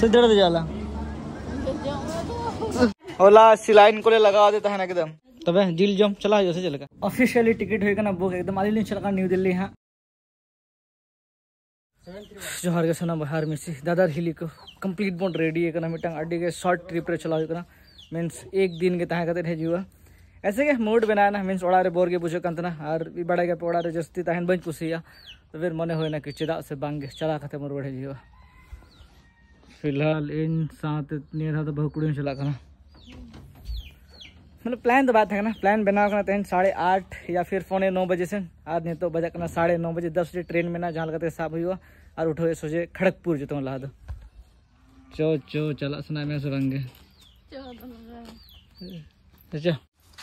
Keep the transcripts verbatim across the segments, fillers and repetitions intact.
सिद्धड़ दे जाला ओला सिलाइन को लगा देता है ना एकदम तबे जिल जम चला जैसे चलेगा ऑफिशियली टिकट होएगा ना बुक एकदम आली चलका न्यू दिल्ली हाँ जोहार के सना बहार मिसी दादार हिली को कंप्लीट बोन रेडी है मिटंग अड्डी के शॉर्ट ट्रिप रे चला होएगा मीन्स एक दिन के तहाँ कते हजुआ ऐसे के मूड बना ना मीन्स ओड़ा रे बोर के बुझे कंतना और बड़ा के ओड़ा रे जस्ती तहन बंज कुसिया तो फिर मने होना कि चेदा से बांगे चला खाते मोर बढ़े जीवा फिलहाल इन साथ नियर था तो बहुत कुड़ी चला करना मतलब प्लान तो बात है ना प्लान बना करना तहन साढ़े आठ या फिर पौने नौ बजे से आज नहीं तो बजा करना साढ़े नौ बजे दस बजे ट्रेन में ना जहाँ लगते साफ हुआ और उठो सोचे खड़गपुर जो तुम ला दो चो चो चला सुना मैं सुरंगे चो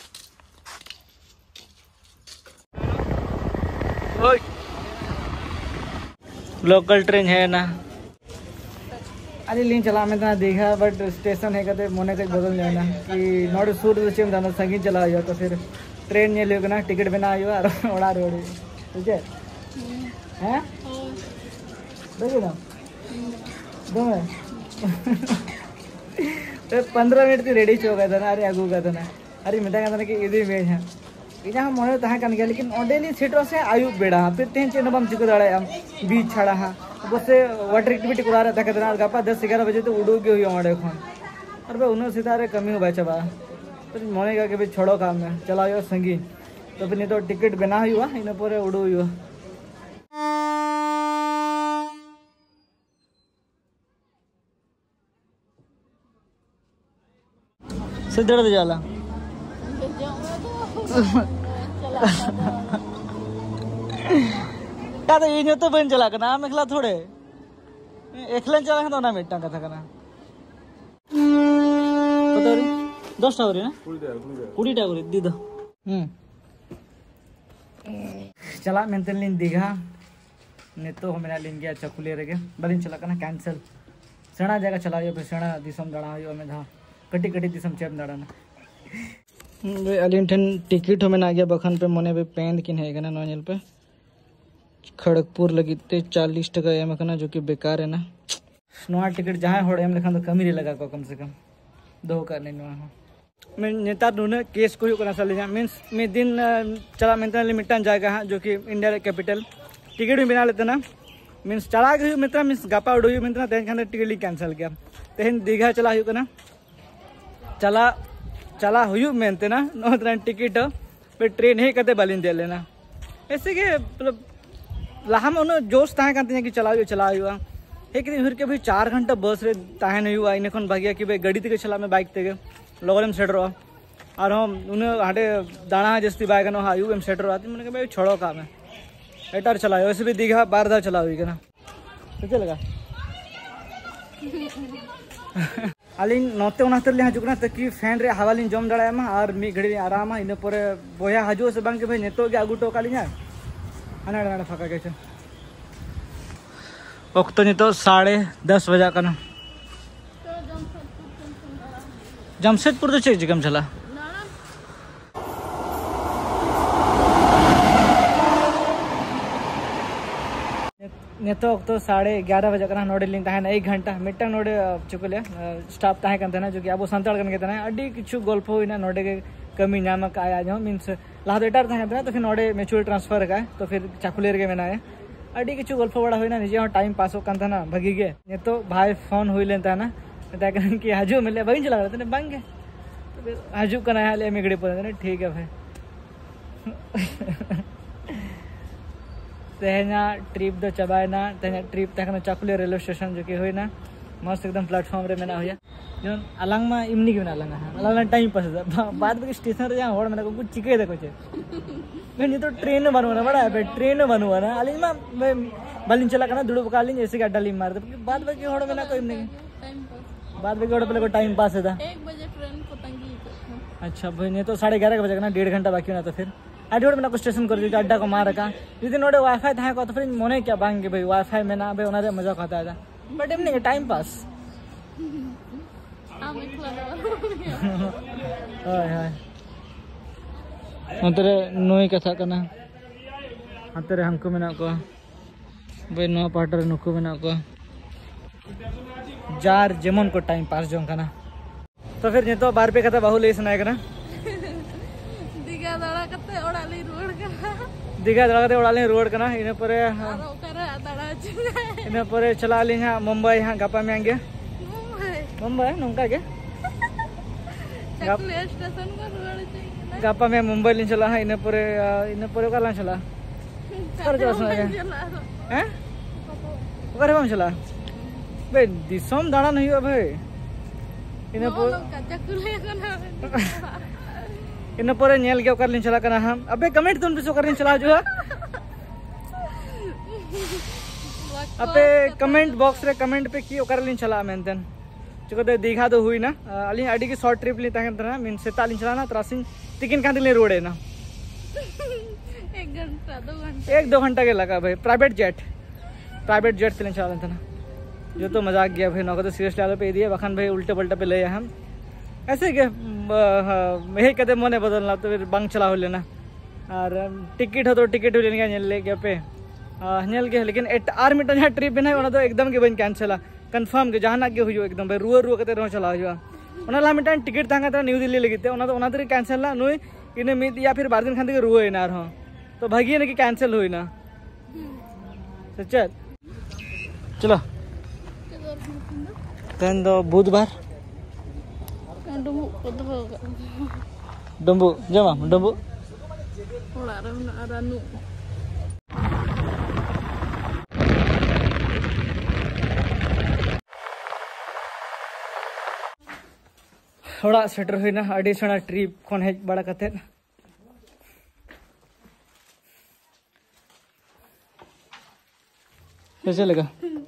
लोकल ट्रेन है ना अरे लिंक चला मैं तो देखा बट स्टेशन है कहते मोने कहीं बदल जाए ना कि नोट सूर चेम जाना संगीत चला हुआ तो फिर ट्रेन ये लोग ना टिकट बना हुआ और उड़ा रोड़ी ठीक है हैं देखिए ना दो में तो पंद्रह मिनट की रेडी चो गया था ना अरे आगू गया था ना अरे मिटा था ना कि इधर में है इना मन तहाँ कान गया लेकिन ओडेली सेटो से आयुब बेड़ा फिर तेन चेन बम चिको दाड़ा बीच छाड़ा हाँ बस वाटर एक्टिविटी करा रहा था कहते गपा दस ग्यारह बजे तो उड़ू के हुआ वहाँ खन और भाई उन्होंने सितारे कमी हो भाई चबा तो मन का कि भाई छोड़ो काम में चला हुआ संगी तो फिर नहीं तो टिकट बना हुआ इन पर उड़ू हुआ सिद्धड़ दे जाला का तो ये तो बन चला करना आम एकला थोड़े एकलन चला तो ना मिट्टा कथा करना तो रे दस टा रे ना कुड़ी टा रे दी दो हम्म चला मेंटल लिन दीघा ने तो हमें लिन गया चकुले रे बलिन चला करना कैंसिल सेना जगह चला यो पे सेना दिसम दाड़ा यो में धा कटी कटी दिसम चेप दाड़ा अलिन ठन टिकट हमें आ गया बखन पे मने पे पेंद किन है ना नौजल पे खड़गपुर लगी ते चालीस टका एम करना जो कि बेकार है ना नवा टिकट जहाँ हो एम लेखा तो कमी नहीं लगा को कम से कम दो का नहीं नवा मैं नेता नूने केस को करना चले मीन्स मैं दिन चला मित्र लिमिटन जाएगा हाँ जो कि इंडिया कैपिटल टिकट भी बना लेते ना मीन्स चला गई मित्र मीन्स गपा उड़ मित्र तेन खान टिकट कैंसिल किया तेहन दीघा चला हुआ चला चला हुई मेनते ना नौ टिकट पे ट्रेन ही कते बालिन दे लेना ऐसे के मतलब लहा में उन्हें जोश तहाँ कि चला चला हुआ एक दिन फिर के भाई चार घंटा बस रे तहन हुआ इन भाग्या कि भाई गाड़ी ते चला मैं बाइक ते लगन सेट रहा और हम उन्हें हाटे दाना जस्ती बाइक हाँ यू एम सेट रहा मैंने भाई छोड़ो काम है एटार चला वैसे भी दीघा बार बार चला हुई ना तो लगा अलिन नोते उनाते हजुना ताकि फैन रे हवा लिन जम दाड़ा और मी घड़ी आराम इन पर बया हजु से बांग भाई नेतो के आगू टोका लिया हाना हाना फाका गए वक्त नहीं तो साढ़े दस बजा करना जमशेदपुर तो चेक जगम चला नेतो तो साढ़े ग्यारह बजे करना नोडे लिंग तहन एक घंटा मिट्टंग नोडे चुकले स्टाफ तहन कन जो कि अब संताड़ कन के अड्डी किछु गल्प होइना नोडे के कमी नामक आया जो मीन्स लाहा एटार तहन तो फिर नोडे म्यूचुअल ट्रांसफर का तो फिर चाकुलेर के मेना है अड्डी किछु गल्प बड़ा होइना निजे टाइम पास हो कन ना भगी गे नेतो भाई फोन हुई लेन तना ता कन कि हाजू मिले बइन चला तने बांगे तो फिर हाजू कना है ले मिगड़े पर ठीक है भाई तेहना ट्रिप दो चबायना तेहना ट्रिप तक चाकुलिया रेलवे स्टेशन जो कि होना मस्त एकदम प्लेटफॉर्म रे मेना हुआ जो अलग में इमनी के अलग अलग टाइम पास बाद में स्टेशन रे जहाँ होड़ को कुछ चिके देखो चे मैं तो ट्रेन बनवा बड़ा है ट्रेन बनवा ना अली में बलिन चला करना दुड़ू पका लीन ऐसे गड्ढा ली मार दे बाद बाकी होड़ में ना कोई नहीं बाद बाकी होड़ पहले को टाइम पास है था एक बजे ट्रेन को तंगी अच्छा भाई नहीं तो साढ़े ग्यारह बजे ना डेढ़ घंटा बाकी होना तो फिर अड्डा में स्टेशन कर दी अड्डा को मार रखा यदि नोड़े वाईफाई था तो फिर मने क्या बांगे भाई वाईफाई में ना भाई उन्हें मजा खाता था बट एम नहीं टाइम पास तेरे नोई कथा करना तेरे हमको में ना को भाई नो पार्टर नुको में ना को जार जेमन को टाइम पास जों करना तो फिर नितो बार पे कथा बाहु ले सुनाय करना दिघा दाड़ा कते ओड़ा ले रोड का दिघा दाड़ा कते ओड़ा ले रोड करना इने परे और ओकरे दाड़ा चले इने परे चला ली हां मुंबई हां गपा में आगे मुंबई मुंबई नोंका के चकुले स्टेशन को रोड चाहिए गपा में मुंबई ले चला हां इने परे इने परे काला चला कर जो सुनाय हैं ओकरे बम चला बे दिसम दाड़ा नहीं हो भाई इने पर चकुले को इन पर नेल के ओकर लिन चला कना हम अबे कमेंट तुम बिसो करन चला जो अबे कमेंट बॉक्स रे कमेंट पे की ओकर लिन चला मेंतन चुकते दीघा दो हुई ना अली अडी की शॉर्ट ट्रिप ली ताकन तना मीन सेता लिन चला ना त्रासिन तिकिन कांद ले रोड है ना एक घंटा दो घंटा एक दो घंटा के लगा भाई प्राइवेट जेट प्राइवेट जेट से लिन चला तना जो तो मजाक गया भाई नौका तो सीरियसली आलो पे दिए बखन भाई उल्टे पलटे पे ले हम ऐसे के यही कहते मने बदलना तो फिर बंग चला हो लेना और टिकट हो तो टिकट हो लेने ले गया पे नेल के लेकिन एट आर मीटर जहाँ ट्रिप बना है तो एकदम के बन कैंसिल कन्फर्म के जहाँ के हुई एकदम भाई रुआ रुआ कते चला हुआ ला मिटान टिकट तंगा न्यू दिल्ली लगे तो कैंसिल ना नुई इन मिद या फिर बार दिन खान रुआ ना तो भागी ना कि कैंसिल हुई ना चल चलो तेन दो बुधवार डम्बू जमा डम्बू थोड़ा सेटर हुई ना अड़ी सेना ट्रिप खन हेज बड़ा कते कैसे लगा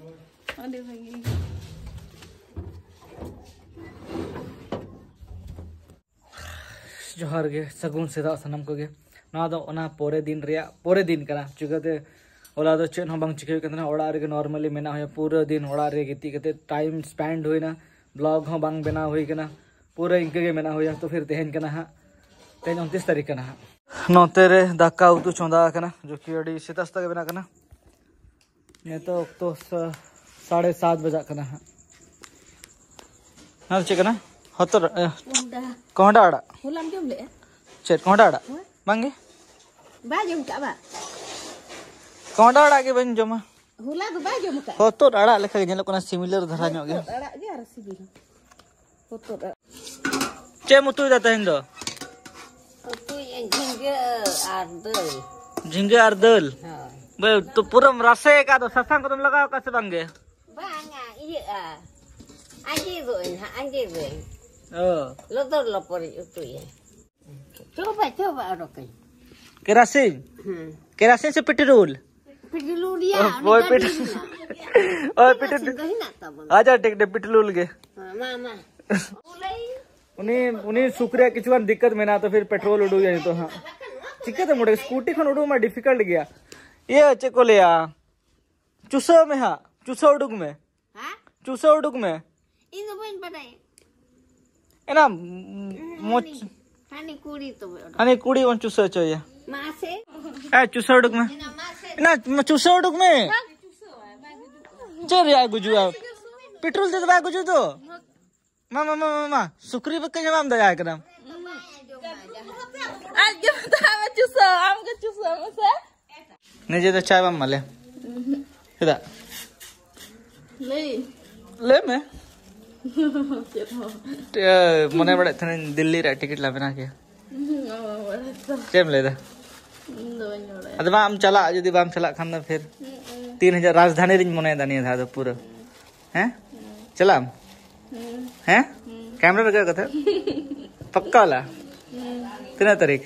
जोहार गे सगुन सेदा सनम को गे ना दो ओना पोरे दिन रिया पोरे दिन करा चिकते ओला दो चेन बंग चिके कतना ओड़ा रे नॉर्मली मेना हो पूरा दिन ओड़ा रे गिती कते टाइम स्पेंड होइना ब्लॉग हो बंग बना होई कना पूरा इनके गे मेना होया तो फिर तेहन कना हा तेन उनतीस तारीख कना हा नोते रे दाका उतु चोंदा कना जो कि अड़ी सेतास्ता के बना कना ये तो तो साढ़े सात बजा कना हा हाल चिकना हतर कोंडा आड़ा हुलाम जम ले चेत कोंडा आड़ा बांगे बा जम का बा कोंडा आड़ा के बन जमा हुला दो बा जम का हतर आड़ा लेखा के जेलो कोना सिमिलर धरा ᱧᱚᱜ गे आड़ा गे आर सिबिल हतर चे मुतु जाता हिंदो तो ये झिंगे आर दल झिंगे आर दल हां बे तो पूरा रसे का तो ससंग तुम लगाओ कैसे बांगे बांगा ये आ आजे दो ना आजे दो ओ लतर लपर तो ये coba coba rokai केरासिन hmm kerosene से पेट्रोल पेट्रोल dia वो पेट्रोल ओ पेट्रोल आजा टेक दे पेट्रोल के मामा उनी उनी सुक्रिया किचुन दिक्कत में ना तो फिर पेट्रोल उड़ू जाए तो हां चिक्के तो मोड़े स्कूटी खन उड़ू में डिफिकल्ट गया ये चेको लिया चुसो में हां चुसो उड़ुक में हां चुसो उड़ुक में इन तो बन पड़े एना मोच हानी कुड़ी तो हानी कुड़ी वन चुसो चोया मासे ए चुसो उड़ुक में ना चुसो उड़ुक में चल या गुजुआ पेट्रोल दे दबा गुजु तो मामा मामा मामा सुक्री बक्के जमाम दया एकदम आज जो बतावा चुसो आम का चुसो मसे नहीं जे तो चाय बम मले इदा ले ले मैं मने बड़े थने दिल्ली रे टिकट ला बना के चेम ले दा अद बाम चला यदि बाम चला खान फिर तीन हजार राजधानी रिंज मने दानी था तो पूरा हैं चला हैं कैमरा लगा कथा पक्का ला तीन तारीख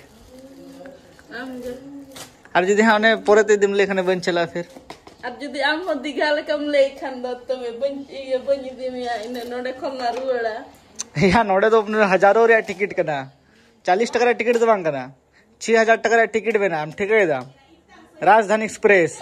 अब जदि हाने पोरे दिन लेखने बन चला फिर अब जदि आम हो दिघा लेकम ले खान द तो में बन ये बन दि में इन नोडे खना रुड़ा या नोडे तो हजारों रे टिकट कना चालीस टका टिकट दबांग कना छह हजार टका टिकट बेना हम ठीक है दा राजधानी एक्सप्रेस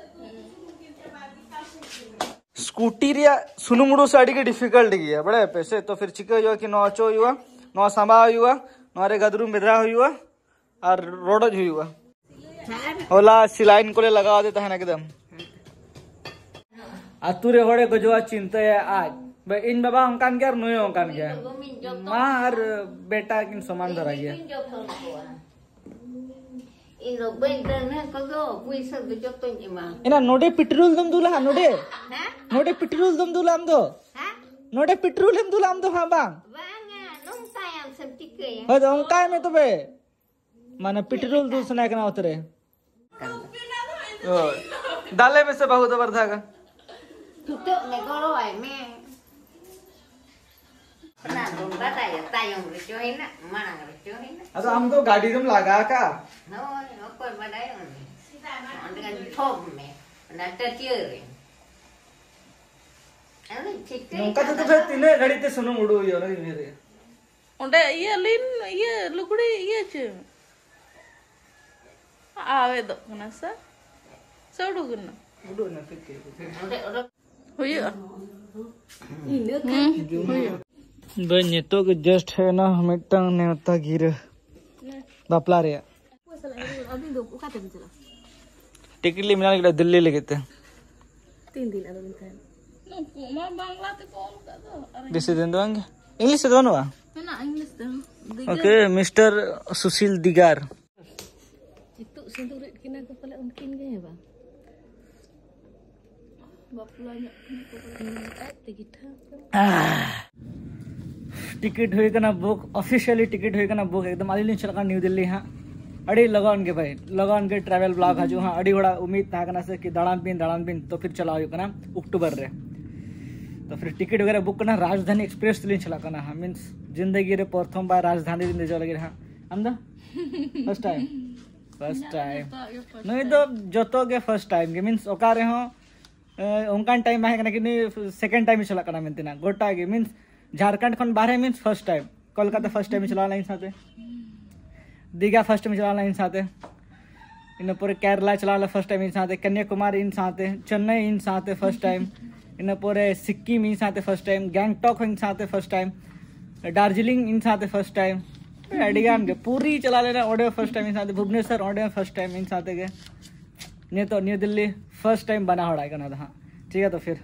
स्कूटी रिया सुनुमुडू से अड़ी डिफिकल्ट गया बड़े पैसे तो फिर चिके हुआ कि नौ चो हुआ नौ सांबा हुआ नौरे गदरू बेदरा हुआ और रोडज हुआ होला सिलाइन को लगा देता है ना एकदम आतुरे होड़े गजवा चिंता है आज भाई इन बाबा अंकान के और नुए अंकान के माँ और बेटा किन समान धरा गया इन लोग बेंदर ने कदो पुलिस दो जतो नि मा इना नोडे पेट्रोल दम दूला नोडे नोडे पेट्रोल दम दूला हम दो नोडे पेट्रोल हम दूला हम दो हां बांग बांगा नों तायम सब टिके हो तो अंकाय में तो बे माने पेट्रोल दूसना के ना उतरे ओ दाले में से बहुत वर्धा का तू तो ने गरो आई में ना तुम बताय तायम रे जो है ना माना रे जो है ना अच्छा हम तो गाड़ी तुम लगा का नो नो कोई बताय dengan tom में ना टचियर रे अरे ठीक है नौका तो फिर तीने गाड़ी ते सुनो मुड़ो यो ना मेरे उंडे ये लिन ये लुकड़ी ये च आवे दो ना सर सौडू गना मुड़ो ना फिर के उंडे उंडे हुई भाई नेतो के जस्ट है ना मिटंग नेता गिर बापला रे अभी दो का ते चला टिकट ले मिला के दिल्ली ले गए थे तीन दिन अभी था नो मां बांग्ला ते कॉल कर दो दिस दिन दोंगे इंग्लिश से दोनों ना इंग्लिश दो ओके मिस्टर सुशील दिगार itu sendiri kena kepala mungkin ke ya bang bapulanya ticket हुई ना बुक ऑफिशियली टिकट हुई ना बुक एकदम अली चल न्यू दिल्ली हाँ अड़ी लगान के भाई लगान के ट्रैवल ब्लॉग हजू हाँ अड़ी बड़ा उम्मीद था करना से कि दड़ान पिन दड़ान पिन तो फिर चला करना अक्टूबर रे तो फिर टिकट वगैरह बुक करना राजधानी एक्सप्रेस दिल्ली चला करना हाँ मीन्स जिंदगी रे प्रथम बार राजधानी दिन चला गया हाँ आमदा फर्स्ट टाइम फर्स्ट टाइम नहीं तो जोतो के फर्स्ट टाइम के मीन्स ओकारे हो उनकान टाइम है कि नहीं सेकंड टाइम ही चला करना मिलते ना गोटा के मीन्स झारखंड खन बाहर means first time Kolkata first time चला इन साथे दीघा फर्स्ट टाइम चला इन साथे इन पूरे केरला चला फर्स्ट टाइम इन साथे कन्याकुमारी इन साथे चेन्नई इन साथे फर्स्ट टाइम इन पूरे सिक्किम इन साथे फर्स्ट टाइम गैंगटॉक इन साथे फर्स्ट टाइम दार्जिलिंग इन साथे फर्स्ट टाइम अड़िगान के पूरी चला लेना ओडे फर्स्ट टाइम इन साथे भुवनेश्वर ओडे फर्स्ट टाइम इन साथे के नहीं तो न्यू दिल्ली फर्स्ट टाइम बना हो रहा है हाँ ठीक है तो फिर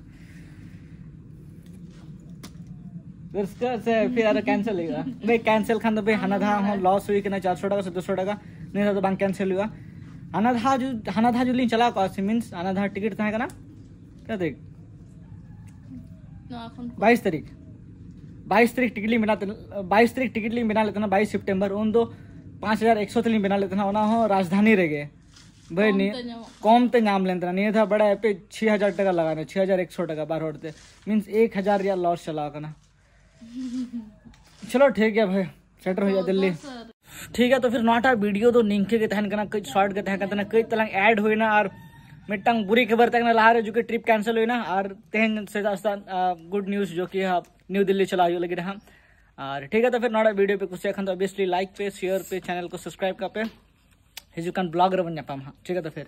फिर से फिर यार कैंसिल होगा भाई कैंसिल खान तो भाई हनाधा हो लॉस हुई कि ना चार सौ टका से दो सौ टका नहीं था तो बैंक कैंसिल हुआ हनाधा जो हनाधा जो चला कौन मीन्स हनाधा टिकट था ना क्या देख बाईस तारीख बाईस तारीख टिकट ली बिना बाईस तारीख टिकट ली बिना लेते ना बाईस सितंबर उन दो पाँच हजार एक सौ तली बिना लेते ना हो राजधानी रह गए भाई नहीं कौम ते नाम लेते नहीं था बड़ा पे छह हजार टका लगाना छह हजार एक सौ टका बार होते मीन्स एक हजार रियाल लॉस चला करना चलो ठीक है भाई सेटर हो जाए दिल्ली ठीक है तो फिर नोटा वीडियो तो निंखे के तहन करना कई शॉर्ट के तहन करना कई तलंग ऐड हुई ना और मिट्टंग बुरी खबर तक ना ला रहे जो कि ट्रिप कैंसिल हुई ना और तहन से गुड न्यूज़ जो कि आप न्यू दिल्ली चला लगे रहा और ठीक है तो फिर नोटा वीडियो पे कुछ तो ऑब्वियसली लाइक पे शेयर पे चैनल को सब्सक्राइब कर पे हिजुकान ब्लॉगर बन जापाम हाँ ठीक है तो फिर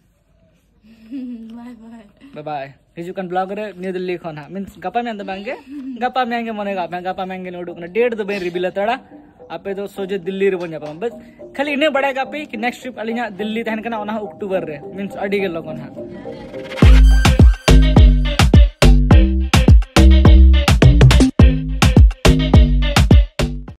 बाय बाय बाय बाय हिजुकान ब्लॉगर न्यू दिल्ली खन हाँ मीन्स गपा में अंदर मांगे गपा में आएंगे मने गपा गपा में नोडुक ना डेट तो बेन रिवील तड़ा आपे तो सोचे दिल्ली रे बन जापाम बस खाली इन्हें बड़ा गापी कि नेक्स्ट ट्रिप अलिया दिल्ली तहन करना अक्टूबर रे मीन्स अड़ी के लोगन हाँ